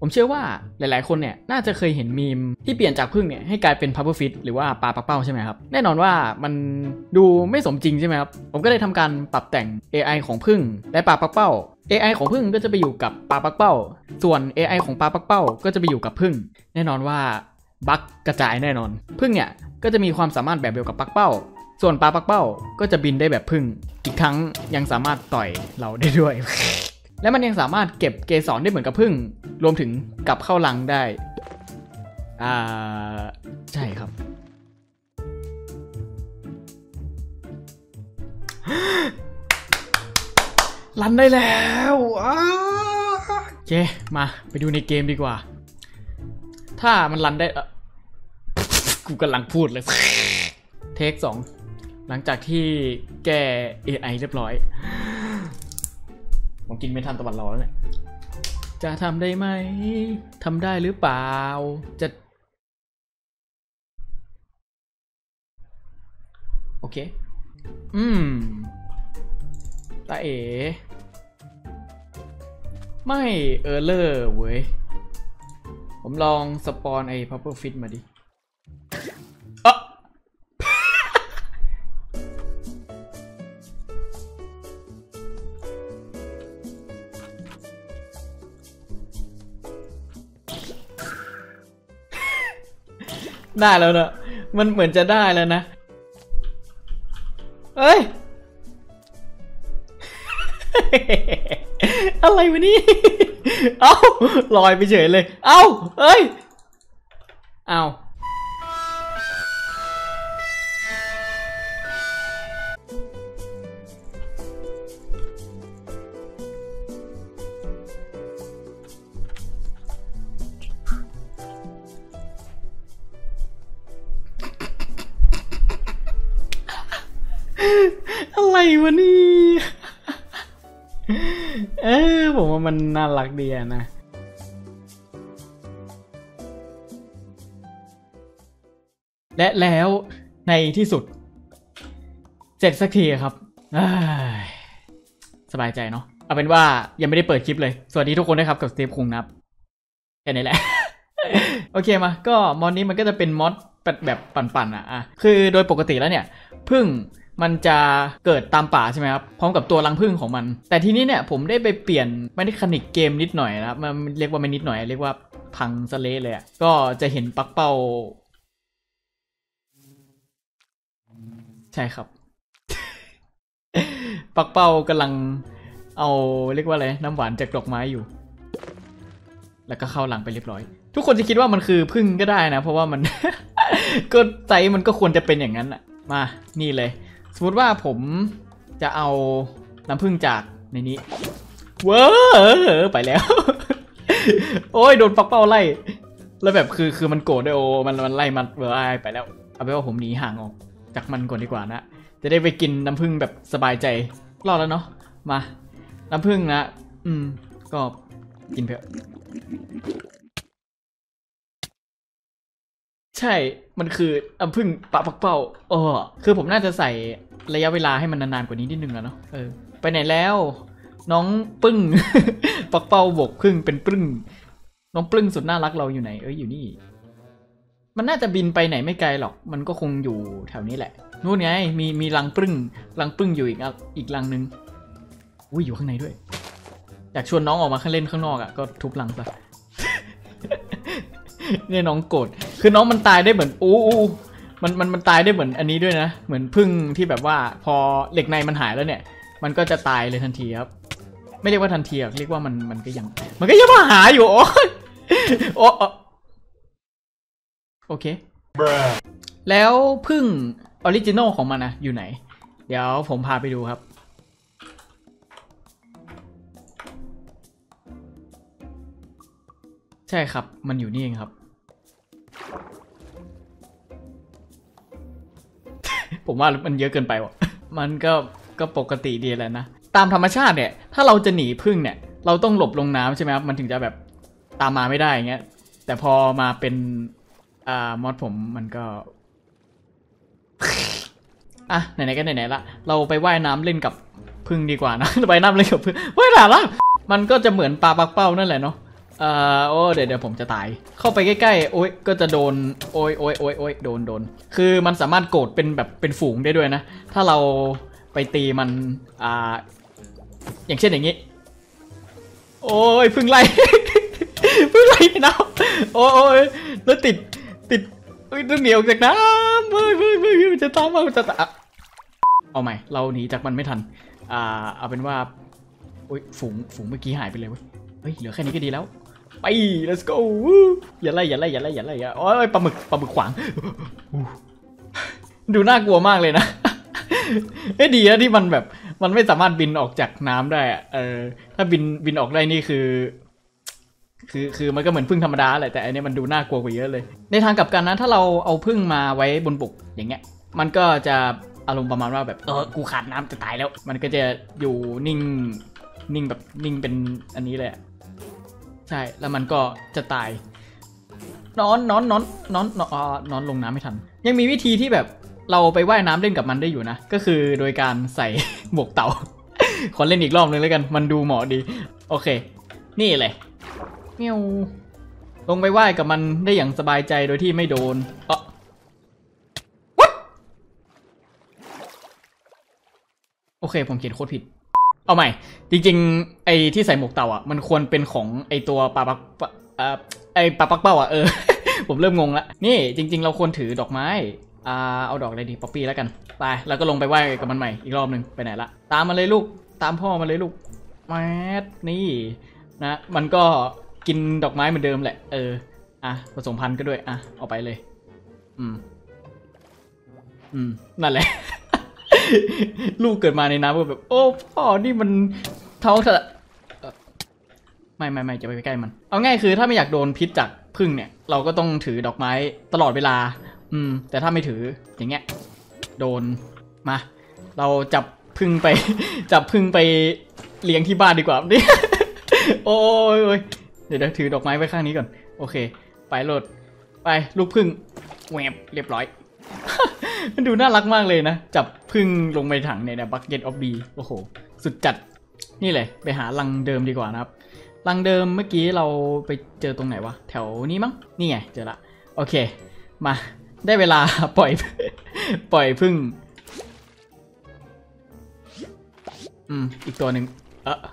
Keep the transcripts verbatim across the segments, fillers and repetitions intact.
ผมเชื่อว่าหลายๆคนเนี่ยน่าจะเคยเห็นมีมที่เปลี่ยนจากผึ้งเนี่ยให้กลายเป็นพัฟเฟอร์ฟิชหรือว่าปลาปักเป้าใช่ไหมครับแน่นอนว่ามันดูไม่สมจริงใช่ไหมครับผมก็เลยทำการปรับแต่ง เอ ไอ ของผึ้งและปลาปักเป้า เอ ไอ ของผึ้งก็จะไปอยู่กับปลาปักเป้าส่วน เอ ไอ ของปลาปักเป้าก็จะไปอยู่กับผึ้งแน่นอนว่าบั๊กกระจายแน่นอนผึ้งเนี่ยก็จะมีความสามารถแบบเดียวกับปักเป้าส่วนปลาปักเป้าก็จะบินได้แบบผึ้งอีกทั้งยังสามารถต่อยเราได้ด้วย และมันยังสามารถเก็บเกสรได้เหมือนกับผึ้งรวมถึงกลับเข้ารังได้อ่าใช่ครับ รันได้แล้วโอเคมาไปดูในเกมดีกว่าถ้ามันรันได้กูกำลังพูดเลยเทคสองหลังจากที่แก้ เอ ไอ เรียบร้อยผมกินไม่ทันตะวันรอแล้วเนี่ยจะทำได้ไหมทำได้หรือเปล่าจะโอเคอืมตาเอ๋ไม่เออร์เลอร์เว้ยผมลองสปอนไอ้พัฟเฟอร์ฟิตมาดิเอ๊ะได้แล้วนะมันเหมือนจะได้แล้วนะเอ้ย อะไรวะนี่ เอ้าลอยไปเฉยเลยเอ้าเอ้ยเอ้าอะไรวะนี่ เออผมว่ามันน่ารักดีนะและแล้วในที่สุดเสร็จสักทีครับสบายใจเนาะเอาเป็นว่ายังไม่ได้เปิดคลิปเลยสวัสดีทุกคนนะครับกับสตีฟคุงนะครับแค่นี้แหละ โอเคมาก็มอดนี้มันก็จะเป็นมอดแบบปั่นๆอ่ะอ่ะคือโดยปกติแล้วเนี่ยพึ่งมันจะเกิดตามป่าใช่ไหมครับพร้อมกับตัวรังผึ้งของมันแต่ทีนี้เนี่ยผมได้ไปเปลี่ยนเมคานิกเกมนิดหน่อยนะครับมันเรียกว่าไม่นิดหน่อยเรียกว่าพังสะเละเลยอ่ะก็จะเห็นปักเป้าใช่ครับ ปักเป้ากำลังเอาเรียกว่าอะไรน้ำหวานจากดอกไม้อยู่แล้วก็เข้าหลังไปเรียบร้อยทุกคนจะคิดว่ามันคือผึ้งก็ได้นะเพราะว่ามัน ก็ใจมันก็ควรจะเป็นอย่างนั้นอ่ะมานี่เลยสมมติว่าผมจะเอาน้ำผึ้งจากในนี้เว้อไปแล้ว โอ้ยโดนปักเป้าไล่แล้วแบบคือคือมันโกรธด้วยโอ้มันมันไล่มันเวอร์ไอไปแล้วเอาไปว่าผมหนีห่างออกจากมันก่อนดีกว่านะจะได้ไปกินน้ำผึ้งแบบสบายใจรอดแล้วเนาะมาน้ำผึ้งนะอืมก็กินเถอะใช่มันคือน้ำผึ้งปะปักเป้าเออคือผมน่าจะใส่ระยะเวลาให้มันนานๆกว่านี้นิดนึงแล้วเนาะเออไปไหนแล้วน้องปึ้ง ปักเป้าบกพึ่งเป็นปึ้งน้องปึ้งสุดน่ารักเราอยู่ไหนเอ้ยอยู่นี่มันน่าจะบินไปไหนไม่ไกลหรอกมันก็คงอยู่แถวนี้แหละนู่นไงมีมีรังปึ้งรังปึ้งอยู่อีกอีกรังนึงอุ้ยอยู่ข้างในด้วยอยากชวนน้องออกมาเล่นข้างนอกอ่ะก็ทุบรังซะ เนี่ยน้องโกรธคือน้องมันตายได้เหมือนอู้มันมันมันตายได้เหมือนอันนี้ด้วยนะเหมือนพึ่งที่แบบว่าพอเหล็กในมันหายแล้วเนี่ยมันก็จะตายเลยทันทีครับไม่เรียกว่าทันทีเรียกว่ามันมันก็ยังมันก็ยังมาหาอยู่โอ้โอ้โอเคแล้วพึ่งออริจินอลของมันนะอยู่ไหนเดี๋ยวผมพาไปดูครับใช่ครับมันอยู่นี่เองครับ ผมว่ามันเยอะเกินไปว่ะมันก็ก็ปกติดีแหละนะตามธรรมชาติเนี่ยถ้าเราจะหนีผึ้งเนี่ยเราต้องหลบลงน้ำใช่ไหมครับมันถึงจะแบบตามมาไม่ได้อย่างเงี้ยแต่พอมาเป็นอ่ามอดผมมันก็ อ่ะไหนๆก็ไหนๆละเราไปว่ายน้ำเล่นกับผึ้งดีกว่านะ ว่ายน้ำเล่นกับผึ้งว่ายน้ำละมันก็จะเหมือนปลาปักเป้านั่นแหละเนาะเอ่อโอ้เดี๋ยวเดี๋ยวผมจะตายเข้าไปใกล้ๆโอ้ยก็จะโดนโอ้ยโอ้ยโอ้ยโอ้ยโดนโดนคือมันสามารถโกรธเป็นแบบเป็นฝูงได้ด้วยนะถ้าเราไปตีมันอ่าอย่างเช่นอย่างนี้โอ้ยพึ่งไล่ พึ่งไล่น้ำโอ้ยแล้วติดติดต้องเหนียวจากน้ำเฮ้ยเฮ้ยเฮ้ยจะตามมาจะตามเอาใหม่เราหนีจากมันไม่ทันอ่าเอาเป็นว่าโอ้ยฝูงฝูงเมื่อกี้หายไปเลยเว้ยเฮ้ยเหลือแค่นี้ก็ดีแล้วไป let's go อย่าไล่อย่าไล่อย่าไล่อย่าไล่อย่าโอ้ยปลาหมึกปลาหมึกขวางดูน่ากลัวมากเลยนะเฮ้ยดีนะที่มันแบบมันไม่สามารถบินออกจากน้ำได้อะเออถ้าบินบินออกได้นี่คือคือคือมันก็เหมือนพึ่งธรรมดาแหละแต่อันนี้มันดูน่ากลัวกว่าเยอะเลยในทางกลับกันนะถ้าเราเอาพึ่งมาไว้บนบกอย่างเงี้ยมันก็จะอารมณ์ประมาณว่าแบบเออกูขาดน้ำจะตายแล้วมันก็จะอยู่นิ่งนิ่งแบบนิ่งเป็นอันนี้เลยใช่แล้วมันก็จะตายนอนนอนนอนนอนนอนนอนลงน้ำไม่ทันยังมีวิธีที่แบบเราไปว่ายน้ำเล่นกับมันได้อยู่นะก็คือโดยการใส่หมวกเต่า ขอเล่นอีกรอบนึงแล้วกันมันดูเหมาะดีโอเคนี่เลยเมียวลงไปว่ายกับมันได้อย่างสบายใจโดยที่ไม่โดนเออวัดโอเคผมเขียนโคตรผิดเอาใหม่จริงๆไอ้ที่ใส่หมวกเต่าอ่ะมันควรเป็นของไอ้ตัวปลาปักเอ่อไอ้ปลาปักเป้าอ่ะเออ ผมเริ่มงงละนี่จริงๆเราควรถือดอกไม้อ่าเอาดอกอะไรดีป๊อปปี้แล้วกันไปแล้วก็ลงไปไหว้กับมันใหม่อีกรอบหนึ่งไปไหนละตามมาเลยลูกตามพ่อมาเลยลูกแมสนี่นะมันก็กินดอกไม้เหมือนเดิมแหละเอออ่ะผสมพันธุ์ก็ด้วยอ่ะเอาไปเลยอืมอืมนั่นแหละ ลูกเกิดมาในน้ำก็แบบโอ้พ่อนี่มันท้องเถอะไม่ไม่ไม่จะไปใกล้มันเอาง่ายคือถ้าไม่อยากโดนพิษจากผึ้งเนี่ยเราก็ต้องถือดอกไม้ตลอดเวลาอืมแต่ถ้าไม่ถืออย่างเงี้ยโดนมาเราจับผึ้งไป จับผึ้งไปเลี้ยงที่บ้านดีกว่านี่ โอ้ยเดี๋ยวถือดอกไม้ไว้ข้างนี้ก่อนโอเคไปโหลดไปลูกผึ้งแหวบเรียบร้อย มันดูน่ารักมากเลยนะจับผึ้งลงไปถังในนะ Bucket of Bee โอ้โหสุดจัดนี่เลยไปหารังเดิมดีกว่านะครับรังเดิมเมื่อกี้เราไปเจอตรงไหนวะแถวนี้มั้งนี่ไงเจอละโอเคมาได้เวลา ปล่อย ปล่อยผึ้งอืมอีกตัวหนึ่งเออ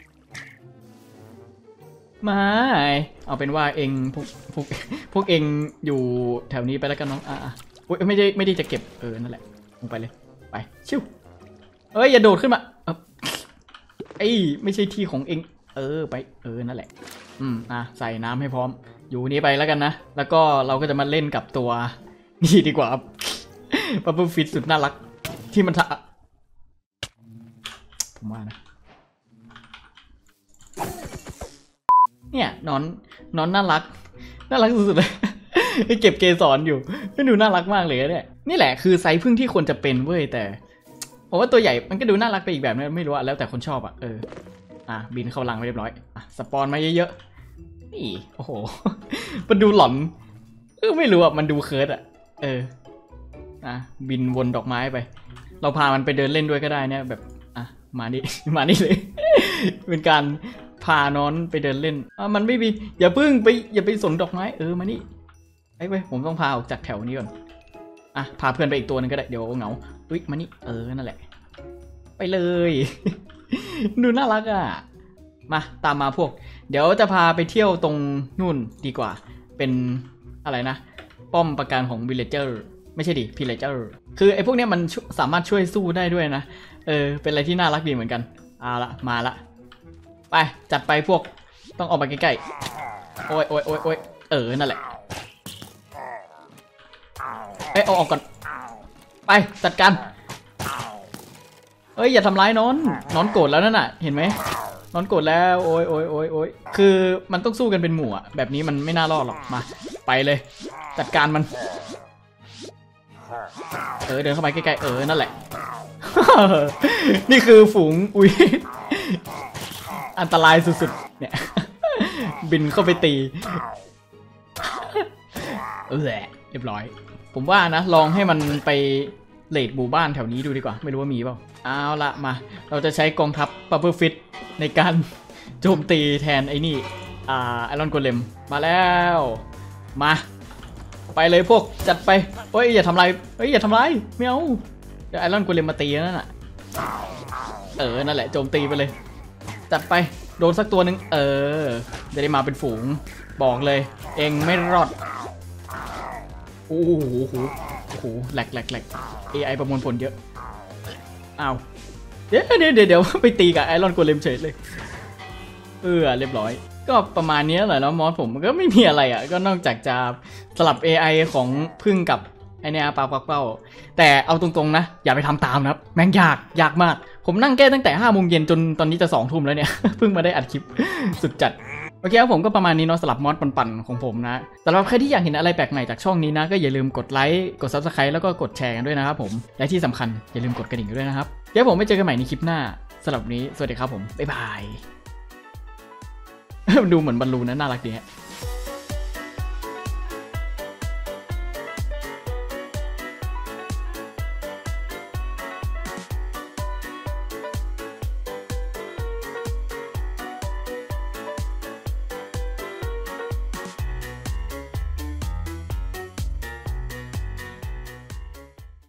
มาเอาเป็นว่าเองพวกพวกพวกเองอยู่แถวนี้ไปแล้วกันน้องอ่ะอุ้ยไม่ได้ไม่ได้จะเก็บเออนั่นแหละลงไปเลยไปชิวเอ้ยอย่าโดดขึ้นมาเออไอ้ไม่ใช่ที่ของเองเออไปเออนั่นแหละอืมอ่ะใส่น้ำให้พร้อมอยู่นี้ไปแล้วกันนะแล้วก็เราก็จะมาเล่นกับตัวนี่ดีกว่าปั๊บปุ๊บฟิตสุดน่ารักที่มันทะผมว่านะเนี่ยนอนนอนน่ารักน่ารักสุดๆเลยเก็บเกสรอยู่ดูน่ารักมากเลยเนี่ยนี่แหละคือไซส์พึ่งที่ควรจะเป็นเว้ยแต่ผมว่าตัวใหญ่มันก็ดูน่ารักไปอีกแบบนึงไม่รู้อะแล้วแต่คนชอบอะเอออ่ะบินเข้ารังไปเรียบร้อยอ่ะสปอนมาเยอะๆนี่โอ้โหมันดูหลอนเออไม่รู้อะมันดูเคิร์ดอะเอออ่ะบินวนดอกไม้ไปเราพามันไปเดินเล่นด้วยก็ได้เนี่ยแบบอ่ะมานี่ มานี่เลย เป็นการพานอนไปเดินเล่นอ่ะมันไม่มีอย่าพึ่งไปอย่าไปสนดอกไม้เออมานี่ไอ้เว้ยผมต้องพาออกจากแถวนี้ก่อนอ่ะพาเพื่อนไปอีกตัวนึงก็ได้เดี๋ยวเหงาอุ๊ยมานี่เออนั่นแหละไปเลย ดูน่ารักอ่ะมาตามมาพวกเดี๋ยวจะพาไปเที่ยวตรงนู่นดีกว่าเป็นอะไรนะป้อมปราการของ villager ไม่ใช่ดิ pillager คือไอ้พวกเนี้ยมันสามารถช่วยสู้ได้ด้วยนะเออเป็นอะไรที่น่ารักดีเหมือนกันเอาละมาละไปจัดไปพวกต้องออกมาใกล้ๆโอ้ยโอ้ยโอ้ยโอ้ยเออนั่นแหละเอ้ยเอาออกก่อนไปจัดการเอ้ยอย่าทำร้ายนอนนอนโกรธแล้วนั่นน่ะเห็นไหมนอนโกรธแล้วโอ้ยโอ้ยโอ้ยโอ้ยคือมันต้องสู้กันเป็นหมู่อะแบบนี้มันไม่น่ารอดหรอกมาไปเลยจัดการมันเออเดินเข้าไปใกล้ๆเออนั่นแหละ นี่คือฝูงอุ้ยอันตรายสุดๆเนี่ย บินเข้าไปตีเออเรียบร้อยผมว่านะลองให้มันไปเลดหมู่บ้านแถวนี้ดูดีกว่าไม่รู้ว่ามีเปล่าเอาละมาเราจะใช้กองทัพ Pufferfish ในการโจมตีแทนไอ้นี่อ่าไอรอนโกเลมมาแล้วมาไปเลยพวกจัดไปเฮ้ยอย่าทำลายเฮ้ยอย่าทำลายไม่เอาเดี๋ยวไอรอนโกเลมมาตีนั่นน่ะเออนั่นแหละโจมตีไปเลยจัดไปโดนสักตัวหนึ่งเออจะได้มาเป็นฝูงบอกเลยเองไม่รอดโอ้โหโอ้โหโอ้โหแหลกแหลกแหลก เอ ไอ ประมวลผลเยอะอ้าวเดี๋ยวเดี๋ยวเดี๋ยวไปตีกับไอรอนโกเลมเฉยเลยเออเรียบร้อยก็ประมาณนี้แหละแล้วมอสผมมันก็ไม่มีอะไรอ่ะก็นอกจากจะสลับ เอ ไอ ของพึ่งกับไอเนี่ยปลาปักเป้าแต่เอาตรงๆนะอย่าไปทำตามนะครับแม่งยากยากมากผมนั่งแก้ตั้งแต่ห้าโมงเย็นจนตอนนี้จะสองทุ่มแล้วเนี่ย เพิ่งมาได้อัดคลิป สุดจัดโอเคครับผมก็ประมาณนี้เนาะสลับมอสปั่นๆของผมนะสำหรับใครที่อยากเห็นอะไรแปลกใหม่จากช่องนี้นะก็อย่าลืมกดไลค์กด ซับสไครบ์ แล้วก็กดแชร์กันด้วยนะครับผมและที่สำคัญอย่าลืมกดกระดิ่งด้วยนะครับเดี๋ยวผมไปเจอกันใหม่ในคลิปหน้าสำหรับวันนี้สวัสดีครับผมบ๊ายบาย ดูเหมือนบอลลูนนะน่ารักดีฮะ